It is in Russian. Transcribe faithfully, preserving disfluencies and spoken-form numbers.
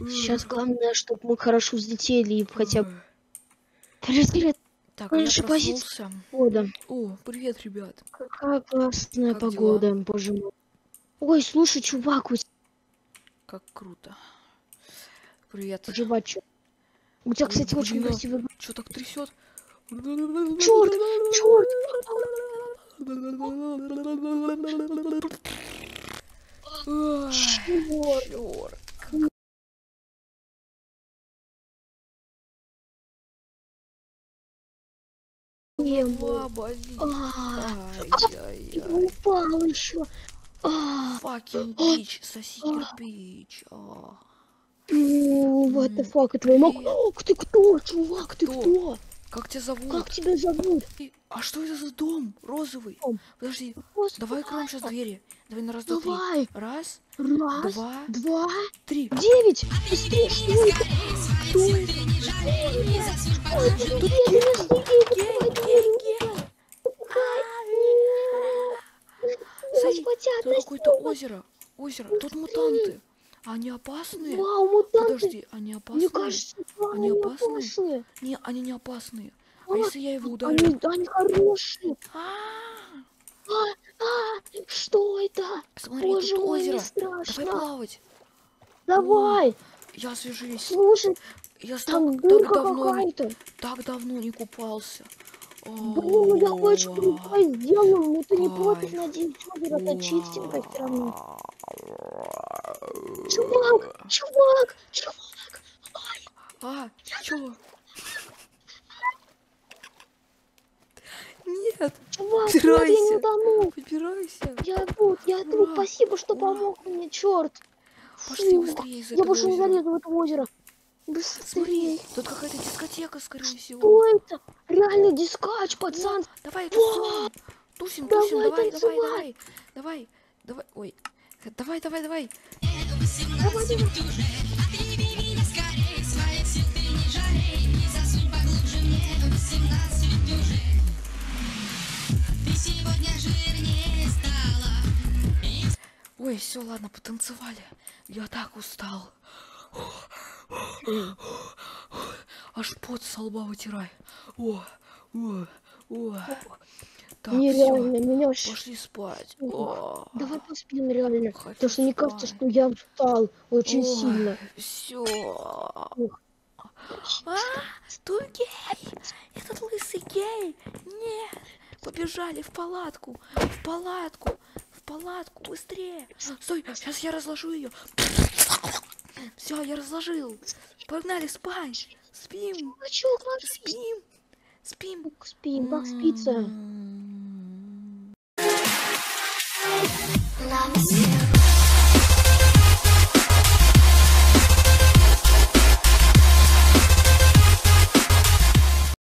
Сейчас главное, чтобы мы хорошо взлетели и хотя бы... Подожди, так, я наша проснулся. Погода. О, привет, ребят. Какая классная как погода, дела? боже мой. Ой, слушай, чувак, у Как круто. Привет. жевать что? У тебя, Ой, кстати, очень блин, красивый... Чё так трясет? Черт! Черт! Черт! Черт. Голова болит. Ай-яй-яй. Упал еще. Fucking bitch, соси кирпич. What the fuck, твой мог... Ох, ты кто, чувак, ты кто? Как тебя зовут? Как тебя зовут? А что это за дом розовый? Подожди, давай громче с двери. Давай на раз, два, Давай. три. Раз, Раз, два, два, три. девять. Быстрее, что это? Что это? Что это? Тут какое-то озеро. Озеро. Тут мутанты. Они опасные? Вау, мутанты. Подожди, они опасные? Мне кажется, да, они они опасные? опасные. Не, они не опасные. А, а если я его ударю? Они, они хорошие. А, а, а, что это? Смотри, Боже тут мой, озеро. мне страшно. Давай плавать. Давай. О, я освежусь. Слушай, я там так, так давно, давно, так давно не купался. Блин, ну я очень круто сделал, но ты не против, Кайф. надеюсь, озеро это чистенько все равно. Чувак, чувак, чувак. Ой. А, чё? Нет, чувак, нет, я не утонул. Выбирайся. Я тут, я тут, Ура. спасибо, что Ура. помог мне, черт. Пошли Фу. быстрее из Я этого больше не озера. залезу в это озеро. Быстрее. Смотри, тут какая-то дискотека, скорее всего. Что это? Реально дискач, пацан. О, давай тусим. Тусим, Давай тусим, давай, танцевать. давай, давай, давай, давай, ой, давай, давай, давай. Давай, давай. Ой, все, ладно, потанцевали. Я так устал. Аж пот со лба вытирай. О, о, о. Так, нереально, всё, меня аж... пошли спать. О, давай поспим, реально. Хочу Потому что мне спать. кажется, что я устал очень Ой, сильно. Все. Ух. А, ты гей! Этот лысый гей! Нет! Побежали в палатку! В палатку! В палатку! Быстрее! Стой! Сейчас я разложу ее! Все, я разложил! Погнали спать! Спим! Хочу, Спим! Спим! спим, как спится. М-м-м.